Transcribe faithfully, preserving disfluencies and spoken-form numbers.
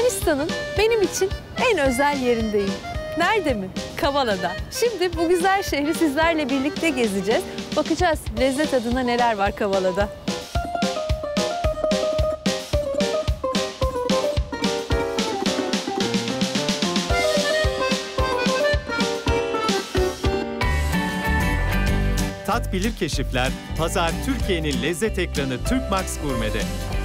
Bulgaristan'ın benim için en özel yerindeyim. Nerede mi? Kavala'da. Şimdi bu güzel şehri sizlerle birlikte gezeceğiz. Bakacağız lezzet adına neler var Kavala'da. Tat bilir keşifler, Pazar Türkiye'nin lezzet ekranı Türkmax Gurme'de.